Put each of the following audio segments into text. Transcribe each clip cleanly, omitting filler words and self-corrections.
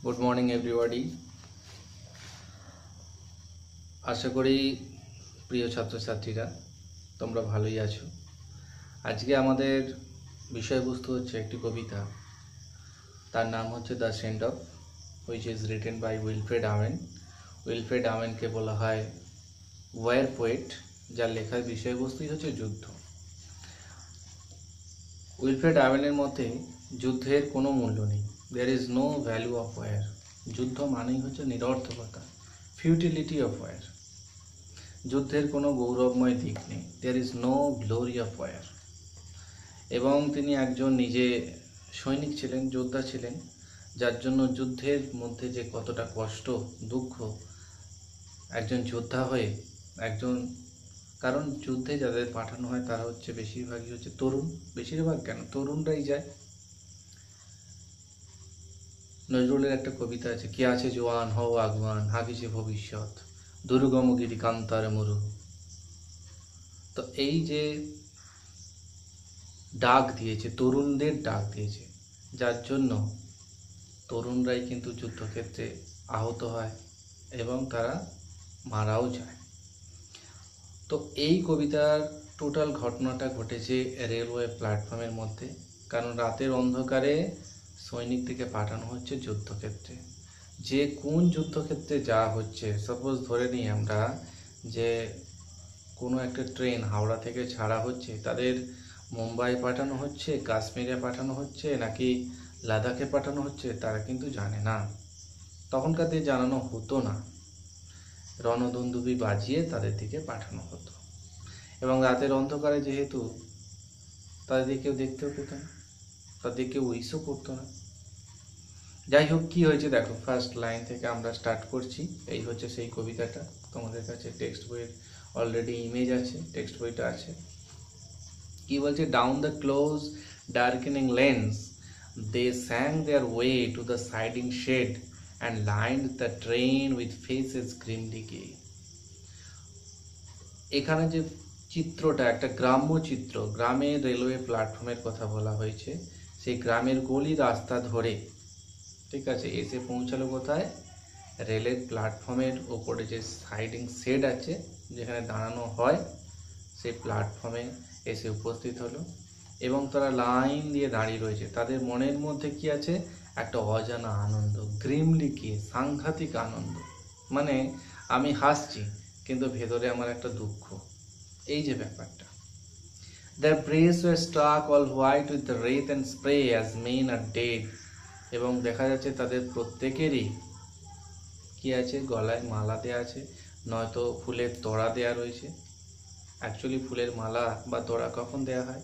Good morning everybody. আশা করি প্রিয় ছাত্রছাত্রীরা তোমরা ভালোই আছো। আজকে আমাদের বিষয়বস্তু হচ্ছে একটি কবিতা, তার নাম হচ্ছে the send off, which is written by Wilfred Owen. Wilfred আওয়েনকে বলা হয় ওয়ার পোয়েট, যার লেখার বিষয়বস্তুই হচ্ছে যুদ্ধ। উইলফ্রেড আওয়েনের মতে যুদ্ধের কোনো মূল্য নেই, there is no value of war. যুদ্ধ মানেই হচ্ছে নিরর্থকতা, ফিউটিলিটি অফ ওয়ার। যুদ্ধের কোনো গৌরবময় দিক নেই, there is no glory of war. এবং তিনি একজন নিজে সৈনিক ছিলেন, যোদ্ধা ছিলেন, যার জন্য যুদ্ধের মধ্যে যে কতটা কষ্ট দুঃখ একজন যোদ্ধা হয়ে কারণ যুদ্ধে যাদের পাঠানো হয় তারা হচ্ছে বেশিরভাগই হচ্ছে তরুণ, বেশিরভাগ কেন তরুণরাই যায়। নজরুলের একটা কবিতা আছে, কে আছে জোয়ান হও আগুয়ান, হাগিছে ভবিষ্যৎ, দুর্গম গিরি কান্তার মরু। তো এই যে ডাক দিয়েছে, তরুণদের ডাক দিয়েছে, যার জন্য তরুণরাই কিন্তু যুদ্ধক্ষেত্রে আহত হয় এবং তারা মারাও যায়। তো এই কবিতার টোটাল ঘটনাটা ঘটেছে রেলওয়ে প্ল্যাটফর্মের মধ্যে, কারণ রাতের অন্ধকারে সৈনিকদেরকে পাঠানো হচ্ছে যুদ্ধক্ষেত্রে। যে কোন যুদ্ধক্ষেত্রে যাওয়া হচ্ছে, সাপোজ ধরে নিই আমরা যে কোনো একটা ট্রেন হাওড়া থেকে ছাড়া হচ্ছে, তাদের মুম্বাই পাঠানো হচ্ছে, কাশ্মীরে পাঠানো হচ্ছে নাকি লাদাখে পাঠানো হচ্ছে তারা কিন্তু জানে না। তখনকার দিনে জানানো হতো না, রণদুন্দুবি বাজিয়ে তাদের দিকে পাঠানো হতো। এবং রাতের অন্ধকারে যেহেতু তাদের কেউ দেখতেও পেত না, তাদের কেউ উইশও করতো না। যাই হোক, কি হয়েছে দেখো, ফার্স্ট লাইন থেকে আমরা স্টার্ট করছি। এই হচ্ছে সেই কবিতাটা, তোমাদের কাছে টেক্সট বইয়ের অলরেডি ইমেজ আছে, টেক্সট বইটা আছে। কি বলছে, down the close darkening lanes they sang their way to the siding shed and lined the train with faces grimly gay. এখানে যে চিত্রটা একটা গ্রাম্য চিত্র, গ্রামের রেলওয়ে প্ল্যাটফর্মের কথা বলা হয়েছে। সেই গ্রামের গলি রাস্তা ধরে, ঠিক আছে, এসে পৌঁছালো কোথায়, রেলের প্ল্যাটফর্মের ওপরে যে সাইডিং শেড আছে যেখানে দাঁড়ানো হয়, সেই প্ল্যাটফর্মে এসে উপস্থিত হলো এবং তারা লাইন দিয়ে দাঁড়িয়ে রয়েছে। তাদের মনের মধ্যে কি আছে, একটা অজানা আনন্দ, গ্রিমলি কি, সাংঘাতিক আনন্দ। মানে আমি হাসছি কিন্তু ভেতরে আমার একটা দুঃখ, এই যে ব্যাপারটা। Their breasts were struck all white with the wraith and spray as men are dead. এবং দেখা যাচ্ছে তাদের প্রত্যেকেরই কি আছে, গলায় মালা দেয়া আছে, নয়তো ফুলের তোড়া দেয়া রয়েছে। অ্যাকচুয়ালি ফুলের মালা বা তোড়া কখন দেয়া হয়,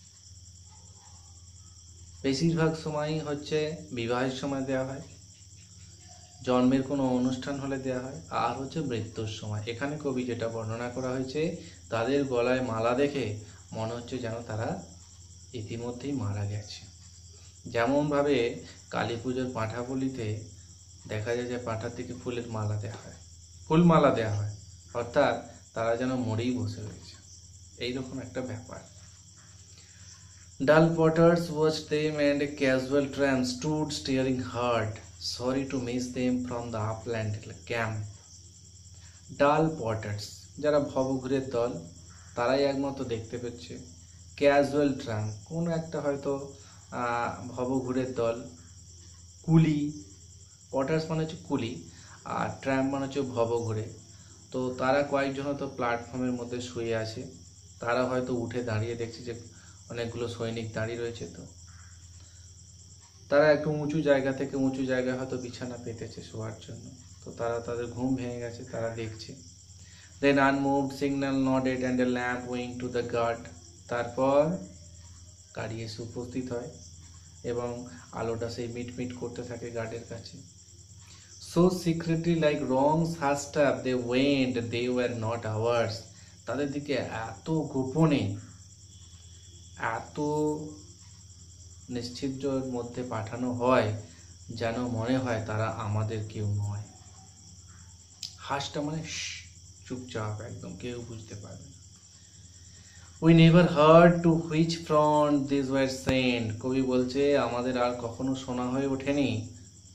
বেশিরভাগ সময়ই হচ্ছে বিবাহের সময় দেয়া হয়, জন্মের কোনো অনুষ্ঠান হলে দেয়া হয়, আর হচ্ছে মৃত্যুর সময়। এখানে কবি যেটা বর্ণনা করা হয়েছে, তাদের গলায় মালা দেখে মনে হচ্ছে যেন তারা ইতিমধ্যেই মারা গেছে। যেমনভাবে কালী পুজোর পাঁঠা বলিতে দেখা যায় যে পাঁঠার দিকে ফুলের মালা দেওয়া হয়, ফুলমালা দেওয়া হয়, অর্থাৎ তারা যেন মরেই বসে রয়েছে, এইরকম একটা ব্যাপার। Dull potters watched them and a casual tramp stood staring hard, sorry to miss them from the upland camp. Dull potters, যারা ভবঘুরের দল, তারাই একমাত্র দেখতে পেচ্ছে। ক্যাজুয়াল ট্রাম্প, কোনো একটা হয়তো ভবঘুরের দল, কুলি, পটার্স মানে হচ্ছে কুলি আর ট্রাম্প মানে হচ্ছে ভবঘুরে। তো তারা কয়েকজন হয়তো প্ল্যাটফর্মের মধ্যে শুয়ে আছে, তারা হয়তো উঠে দাঁড়িয়ে দেখছে যে অনেকগুলো সৈনিক দাঁড়িয়ে রয়েছে। তো তারা একটু উঁচু জায়গা থেকে উঁচু জায়গায় হয়তো বিছানা পেতেছে শোয়ার জন্য। তো তারা তাদের ঘুম ভেঙে গেছে, তারা দেখছে। Then unmoved signal nodded and a lamp winged to the guard. তারপর গাড়ি এসে উপস্থিত হয় এবং আলোটা সেই মিটমিট করতে থাকে গার্ডের কাছে। So secretly like wrongs hushed up they went, they were not ours. তাদের দিকে এত গোপনে, এত নিশ্চিদ্রের মধ্যে পাঠানো হয় যেন মনে হয় তারা আমাদের কেউ নয়। হাসটা মানে চুপচাপ, একদম কেউ বুঝতে পারবে না। We never heard to which front these were sent. কবি বলছে আমাদের আর কখনো শোনা হয়ে ওঠেনি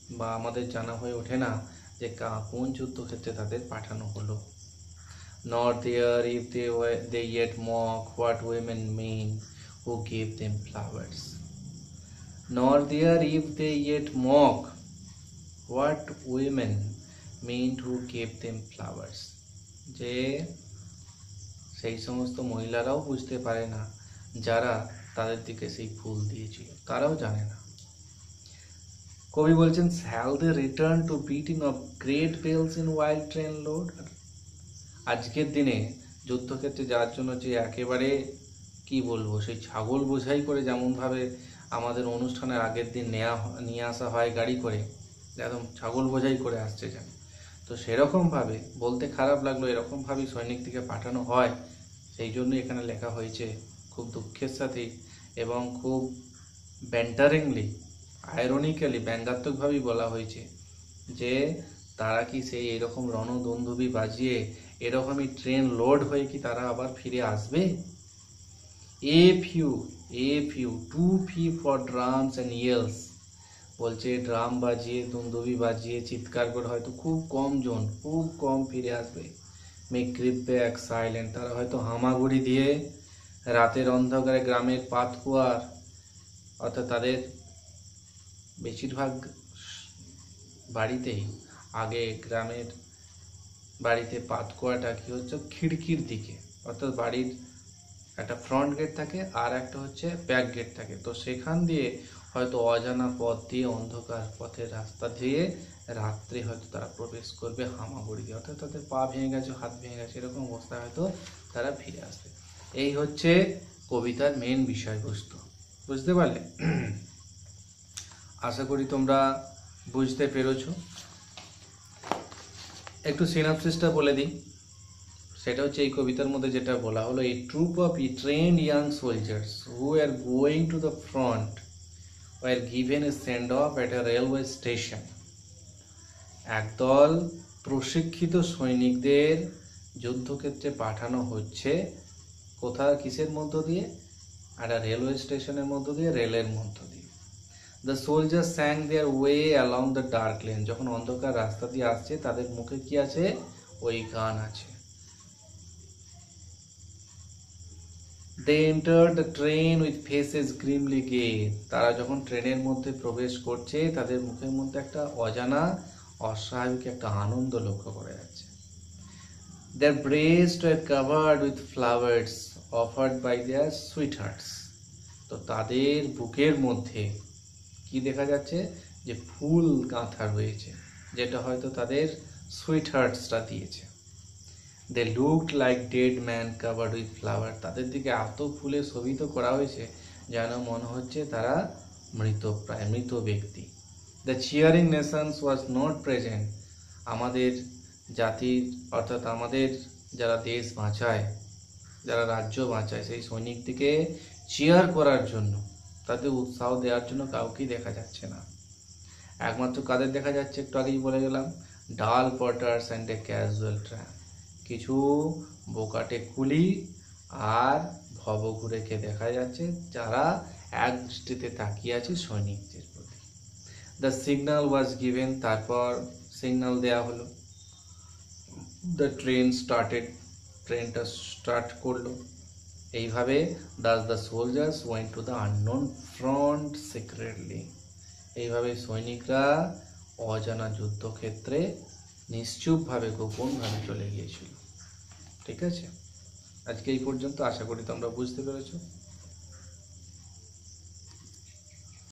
বা আমাদের জানা হয়ে ওঠে না যে কোন যুদ্ধক্ষেত্রে তাদের পাঠানো হলো। Nor there if they yet mock what women mean who gave them flowers. Nor there if they yet mock what women meant who gave them flowers. যে সেই সমস্ত মহিলারাও বুঝতে পারে না যারা তাদের দিকে সেই ফুল দিয়েছিল, তারাও জানে না। কবি বলছেন shall they return to beating of great bells in wild train load? আজকের দিনে যুদ্ধক্ষেত্রে যাওয়ার জন্য যে একেবারে কি বলবো, সেই ছাগল বোঝাই করে যেমনভাবে আমাদের অনুষ্ঠানের আগের দিন নিয়ে আসা হয় গাড়ি করে, একদম ছাগল বোঝাই করে আসছে যেন, তো সেরকমভাবে বলতে খারাপ লাগলো, এরকমভাবেই সৈনিকদিকে পাঠানো হয়। সেই জন্য এখানে লেখা হয়েছে খুব দুঃখের সাথে এবং খুব ব্যান্টারিংলি, আয়রনিক্যালি, ব্যঙ্গাত্মকভাবেই বলা হয়েছে যে তারা কি সেই এরকম রণদন্দুবি বাজিয়ে এরকমই ট্রেন লোড হয়ে কি তারা আবার ফিরে আসবে? A few too few for drums and yells, বলছে ড্রাম বাজিয়ে দুন্দুবি বাজিয়ে চিৎকার করে হয়তো খুব কম জন, খুব কম ফিরে আসবে। মে ক্রিপ ব্যাক সাইলেন্ট, তারা হয়তো হামাগুড়ি দিয়ে রাতের অন্ধকারে গ্রামের পাতকুয়ার, অর্থাৎ তাদের বেশিরভাগ বাড়িতেই আগে গ্রামের বাড়িতে পাতকুয়াটা কি হচ্ছে খিড়কির দিকে, অর্থাৎ বাড়ির একটা ফ্রন্ট গেট থাকে আর একটা হচ্ছে ব্যাক গেট থাকে, তো সেখান দিয়ে হয়তো অজানা পথ দিয়ে অন্ধকার পথের রাস্তা দিয়ে রাত্রে হয়তো তারা প্রবেশ করবে হামাগুড়ি দিয়ে, অর্থাৎ তাদের পা ভেঙে গেছে, হাত ভেঙে গেছে, এরকম অবস্থায় হয়তো তারা ফিরে আসবে। এই হচ্ছে কবিতার মেন বিষয়বস্তু, বুঝতে পারলে? আশা করি তোমরা বুঝতে পেরেছো। একটু সিনাপসিসটা বলে দিই, সেটা হচ্ছে এই কবিতার মধ্যে যেটা বলা হলো, a troop of trained young soldiers who are going to the front war given a send off at a railway station. একদল প্রশিক্ষিত সৈনিকদের যুদ্ধক্ষেত্রে পাঠানো হচ্ছে, কোথাও কিসের মধ্য দিয়ে? একটা রেলওয়ে স্টেশনের মধ্য দিয়ে, রেলের মধ্য দিয়ে। The soldiers sang their way along the dark lane, যখন অন্ধকার রাস্তা দিয়ে আসছে তাদের মুখে কি আছে? ওই গান আছে। They entered the train with faces grimly gay, তারা যখন ট্রেনের মধ্যে প্রবেশ করছে তাদের মুখের মধ্যে একটা অজানা অস্বাভাবিক একটা আনন্দ লক্ষ্য করা যাচ্ছে। Their breasts were covered with flowers offered by their sweethearts, তো তাদের বুকের মধ্যে কি দেখা যাচ্ছে? যে ফুল গাঁথা রয়েছে, যেটা হয়তো তাদের সুইটহার্টসরা দিয়েছে। They looked like dead man covered with flower, তাদের দিকে এত ফুলে শোভিত করা হয়েছে যেন মনে হচ্ছে তারা মৃতপ্রায়, মৃত ব্যক্তি। The cheering nations was not present, আমাদের জাতির অর্থাৎ আমাদের যারা দেশ বাঁচায়, যারা রাজ্য বাঁচায়, সেই সৈনিকদিকে চিয়ার করার জন্য, তাদের উৎসাহ দেওয়ার জন্য কাউকেই দেখা যাচ্ছে না। একমাত্র কাদের দেখা যাচ্ছে? একটু আগেই বলে গেলাম, dull porters and a casual tramp, কিছু বোকাটে কুলি আর ভবঘুরেকে দেখা যাচ্ছে যারা এক দৃষ্টিতে তাকিয়ে আছে সৈনিকদের প্রতি। দ্য সিগন্যাল ওয়াজ গিভেন, তারপর সিগন্যাল দেয়া হলো। দ্য ট্রেন স্টার্টেড, ট্রেনটা স্টার্ট করলো। এইভাবে thus the soldiers went to the unknown front secretly, এইভাবে সৈনিকরা অজানা যুদ্ধক্ষেত্রে নিশ্চুপভাবে, গোপনভাবে চলে গিয়েছিল। ঠিক আছে, আজকে এই পর্যন্ত। আশা করি তোমরা বুঝতে পেরেছো।